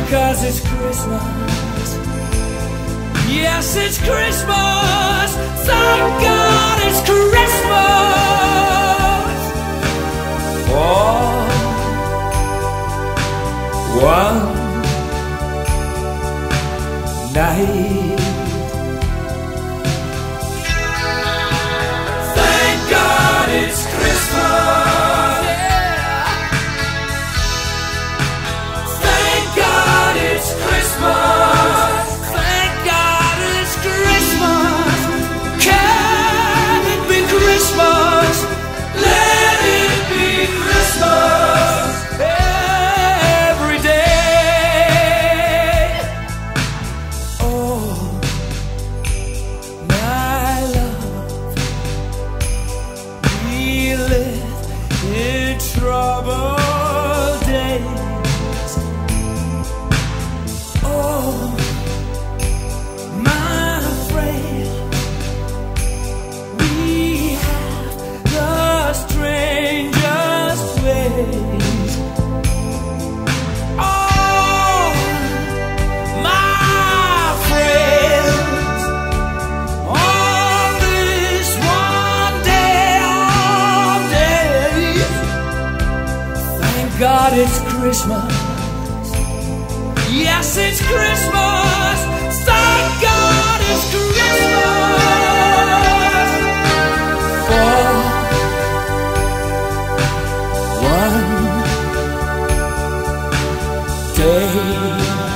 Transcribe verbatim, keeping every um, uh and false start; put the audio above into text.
'cause it's Christmas. Yes, it's Christmas. Thank God it's Christmas. For one night. Thank God it's Christmas. Yeah. Thank God it's Christmas. Thank God it's Christmas. Can it be Christmas? Let it be Christmas every day. Oh, my love, we live in troubled days. Oh, my friend, we have the strangest ways. Oh, my friends, on this one day of days, thank God it's Christmas. Yes, it's Christmas. Thank God it's Christmas. For one day.